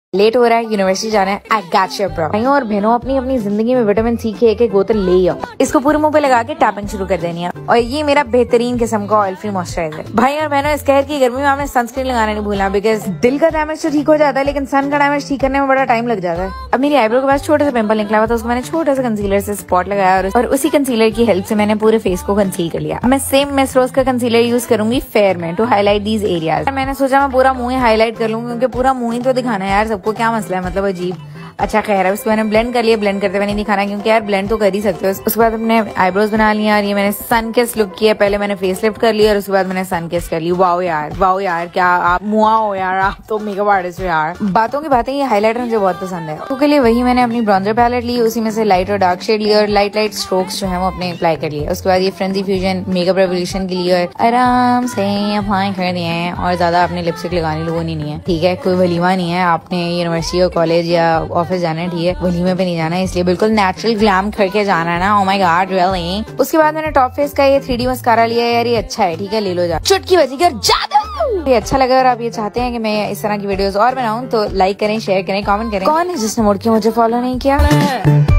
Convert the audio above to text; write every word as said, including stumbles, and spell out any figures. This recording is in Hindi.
लेट हो रहा है, यूनिवर्सिटी जाना है। I got you bro. भाइयों और बहनों, अपनी अपनी जिंदगी में विटामिन सी की एक एक बोतल ले आओ। इसको पूरे मुंह पे लगा के टैपिंग शुरू कर देनी है। और ये मेरा बेहतरीन किस्म का ऑयल फ्री मॉइस्चराइजर। भाई और बहनों, इस कहर की गर्मी में आपने सनस्क्रीन लगाना नहीं भूलना, बिकॉज दिल का डैमेज तो ठीक हो जाता है लेकिन सन का डैमेज ठीक करने में बड़ा टाइम लग जाता है। अब मेरी आईब्रो के पास छोटा सा पिंपल निकला हुआ था, उसको मैंने छोटा सा कंसीलर से स्पॉट लगाया और उसी कंसीलर की हेल्प से मैंने पूरे फेस को कंसील कर लिया। मैं सेम मिस रोज का कंसीलर यूज करूंगी फेयर में टू हाईलाइट दीज एरियाज। मैंने सोचा मैं पूरा मुंह ही हाईलाइट कर लूंगी क्योंकि पूरा मुंह ही तो दिखाना है यार सबको, क्या मसला है, मतलब अजीब। अच्छा खैर है, उसको मैंने ब्लेंड कर लिया। ब्लेंड करते हुए नहीं दिखाना क्योंकि यार ब्लेंड तो कर ही सकते हो। उसके बाद अपने आईब्रोज बना लिया और ये मैंने सन किस लुक किया। पहले मैंने फेस लिफ्ट कर लिया और उसके बाद मैंने सन किस कर ली। वाओ यार, वाओ यार, क्या आप मुआ हो यार, आप तो मेकअप आर्टिस्ट हो यार। बातों की बातें, ये हाईलाइटर मुझे बहुत पसंद है। उसके लिए वही मैंने अपनी ब्रॉन्जर पैलेट ली, उसी में से लाइट और डार्क शेड लिया और लाइट लाइट स्ट्रोक्स जो है वो अपने अप्लाई कर लिए। उसके बाद ये फ्रेंजी फ्यूजन मेकअप रेवोल्यूशन के लिए आराम से अप्लाई कर दिए हैं। और ज्यादा आपने लिपस्टिक लगानी लोगों नहीं है, ठीक है। कोई वलीमा नहीं है, आपने यूनिवर्सिटी और कॉलेज या ऑफिस जाना है, ठीक है, वलीमे पे नहीं जाना है, इसलिए बिल्कुल नेचुरल ग्लैम करके जाना है ना। Oh my god really. उसके बाद मैंने टॉप फेस का ये थ्री डी मस्कारा लिया है यार, ये अच्छा है, ठीक है, ले लो जा। चुटकी बजीगर जादू। ये अच्छा लगा और आप ये चाहते हैं कि मैं इस तरह की वीडियोस और बनाऊं तो लाइक करें, शेयर करें, कमेंट करें। कौन है जिसने मुड़ के मुझे फॉलो नहीं किया?